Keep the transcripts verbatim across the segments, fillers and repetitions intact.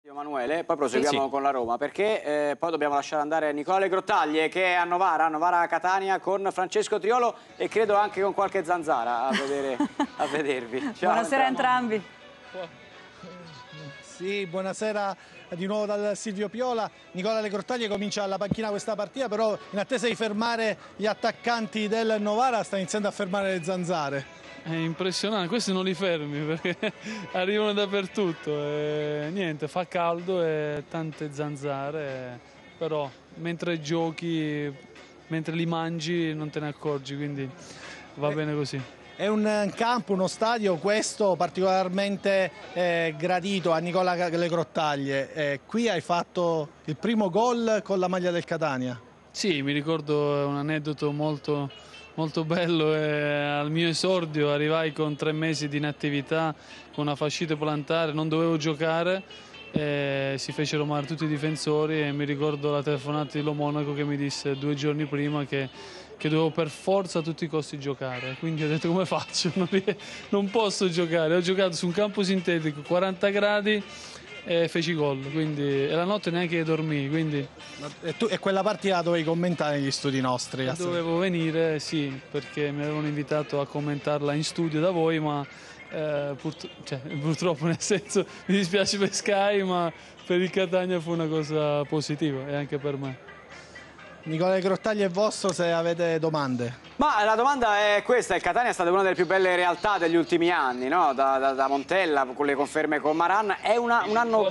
Emanuele, poi proseguiamo sì. con la Roma, perché eh, poi dobbiamo lasciare andare Nicola Grottaglie che è a Novara, a Novara Catania con Francesco Triolo e credo anche con qualche zanzara a, vedere, a vedervi. Ciao, Buonasera a entrambi. Sì, buonasera di nuovo dal Silvio Piola. Nicola Grottaglie comincia alla panchina questa partita, però in attesa di fermare gli attaccanti del Novara sta iniziando a fermare le zanzare. È impressionante, questi non li fermi perché arrivano dappertutto e niente, fa caldo e tante zanzare, però mentre giochi, mentre li mangi non te ne accorgi, quindi va eh. bene così. È un campo, uno stadio questo particolarmente eh, gradito a Nicola Grottaglie. Eh, qui hai fatto il primo gol con la maglia del Catania. Sì, mi ricordo un aneddoto molto, molto bello. Eh, al mio esordio arrivai con tre mesi di inattività, con una fascite plantare, non dovevo giocare. Eh, si fecero male tutti i difensori e mi ricordo la telefonata di Lo Monaco che mi disse due giorni prima che che dovevo per forza a tutti i costi giocare, quindi ho detto come faccio, non, non posso giocare, ho giocato su un campo sintetico, quaranta gradi e feci gol, quindi, e la notte neanche dormii, quindi... E, tu, e quella partita la dovevi commentare negli studi nostri? Dovevo venire, sì, perché mi avevano invitato a commentarla in studio da voi, ma eh, purt cioè, purtroppo nel senso mi dispiace per Sky, ma per il Catania fu una cosa positiva e anche per me. Nicola Grottaglie è vostro se avete domande. Ma la domanda è questa, il Catania è stata una delle più belle realtà degli ultimi anni, no? da, da, da Montella con le conferme con Maran, è una, un anno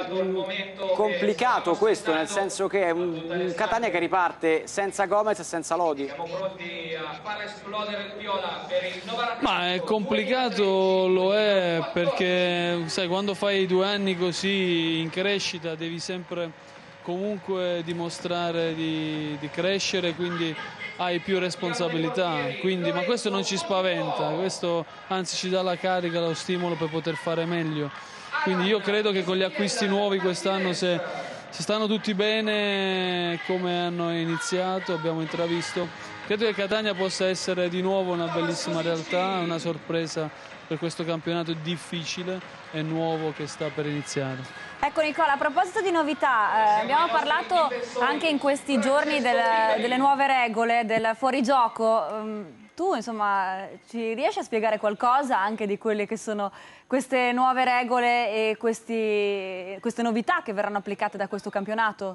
complicato questo, nel senso che è un, un Catania che riparte senza Gomez e senza Lodi. Siamo pronti a far esplodere il Piola per il Novara. Ma è complicato, lo è, perché sai, quando fai due anni così in crescita devi sempre comunque dimostrare di, di crescere, quindi hai più responsabilità, quindi, ma questo non ci spaventa, questo anzi ci dà la carica, lo stimolo per poter fare meglio, quindi io credo che con gli acquisti nuovi quest'anno, se, se stanno tutti bene come hanno iniziato, abbiamo intravisto, credo che Catania possa essere di nuovo una bellissima realtà, una sorpresa per questo campionato difficile e nuovo che sta per iniziare. Ecco Nicola, a proposito di novità, eh, abbiamo parlato anche in questi giorni del, delle nuove regole, del fuorigioco. Um, tu insomma ci riesci a spiegare qualcosa anche di quelle che sono queste nuove regole e questi, queste novità che verranno applicate da questo campionato?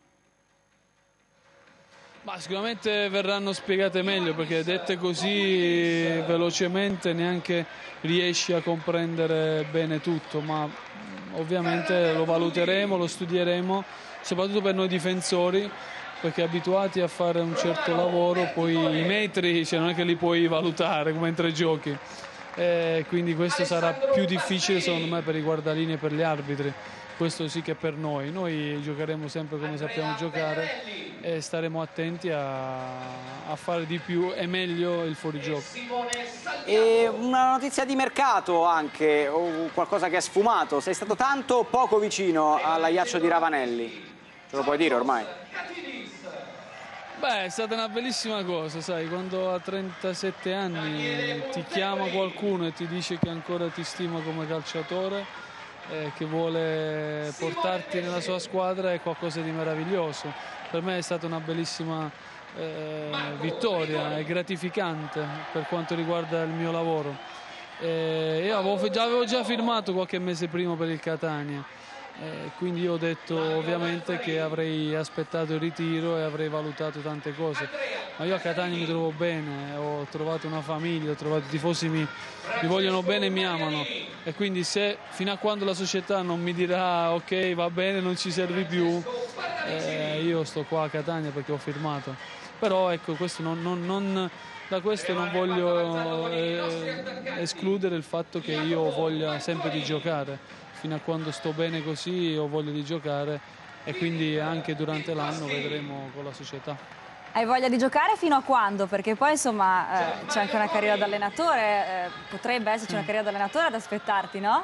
Ma sicuramente verranno spiegate meglio, perché dette così velocemente neanche riesci a comprendere bene tutto, ma ovviamente lo valuteremo, lo studieremo, soprattutto per noi difensori, perché abituati a fare un certo lavoro, poi i metri, cioè non è che li puoi valutare mentre giochi, e quindi questo sarà più difficile secondo me per i guardalinee e per gli arbitri. Questo sì che per noi, noi giocheremo sempre come sappiamo giocare e staremo attenti a, a fare di più e meglio il fuorigioco. E una notizia di mercato anche, o qualcosa che è sfumato, sei stato tanto o poco vicino all'Ajaccio di Ravanelli? Ce lo puoi dire ormai? Beh, è stata una bellissima cosa, sai, quando a trentasette anni ti chiama qualcuno e ti dice che ancora ti stima come calciatore, Eh, che vuole portarti nella sua squadra, è qualcosa di meraviglioso. Per me è stata una bellissima eh, vittoria, è gratificante per quanto riguarda il mio lavoro. Eh, io avevo già, avevo già firmato qualche mese prima per il Catania, eh, quindi io ho detto ovviamente che avrei aspettato il ritiro e avrei valutato tante cose, ma io a Catania mi trovo bene, ho trovato una famiglia, ho trovato i tifosi mi, mi vogliono bene e mi amano, e quindi se fino a quando la società non mi dirà ok va bene, non ci servi più, eh, io sto qua a Catania perché ho firmato. Però ecco, questo non, non, non, da questo non voglio eh, escludere il fatto che io voglia sempre di giocare, fino a quando sto bene così ho voglia di giocare, e quindi anche durante l'anno vedremo con la società. Hai voglia di giocare fino a quando? Perché poi insomma eh, c'è anche una carriera da allenatore, eh, potrebbe esserci una carriera da allenatore ad aspettarti, no?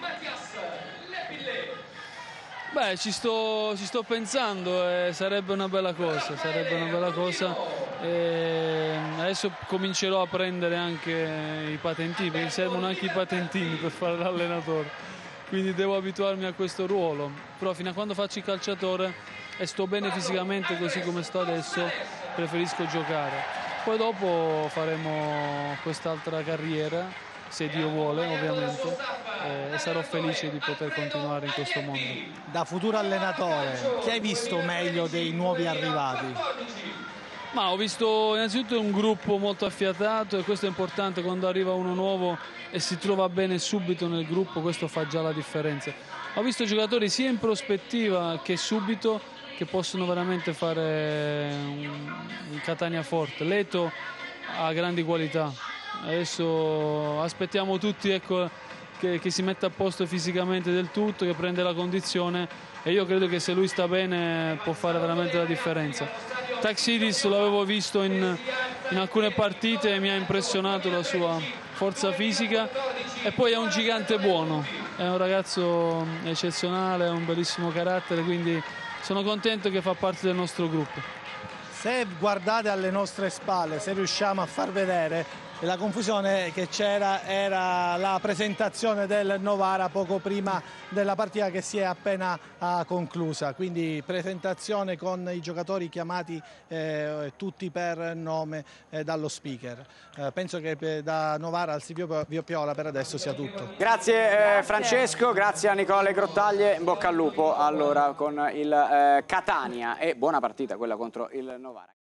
Beh, ci sto, ci sto pensando, e sarebbe una bella cosa, sarebbe una bella cosa. E adesso comincerò a prendere anche i patentini, perché servono anche i patentini per fare l'allenatore. quindi devo abituarmi a questo ruolo, però fino a quando faccio il calciatore e sto bene fisicamente così come sto adesso, preferisco giocare. Poi dopo faremo quest'altra carriera, se Dio vuole ovviamente, e sarò felice di poter continuare in questo mondo. Da futuro allenatore, chi hai visto meglio dei nuovi arrivati? Ma ho visto innanzitutto un gruppo molto affiatato e questo è importante quando arriva uno nuovo e si trova bene subito nel gruppo, questo fa già la differenza. Ho visto giocatori sia in prospettiva che subito che possono veramente fare un Catania forte. Leto ha grandi qualità, adesso aspettiamo tutti, ecco, che, che si metta a posto fisicamente del tutto, che prende la condizione e io credo che se lui sta bene può fare veramente la differenza. Taxidis l'avevo visto in, in alcune partite e mi ha impressionato la sua forza fisica e poi è un gigante buono, è un ragazzo eccezionale, ha un bellissimo carattere, quindi sono contento che fa parte del nostro gruppo. Se guardate alle nostre spalle, se riusciamo a far vedere, la confusione che c'era era la presentazione del Novara poco prima della partita che si è appena uh, conclusa, quindi presentazione con i giocatori chiamati eh, tutti per nome eh, dallo speaker. Eh, penso che per, da Novara al Silvio Piola per adesso sia tutto. Grazie, eh, Francesco, grazie a Nicola Grottaglie, in bocca al lupo allora con il eh, Catania e buona partita quella contro il Novara.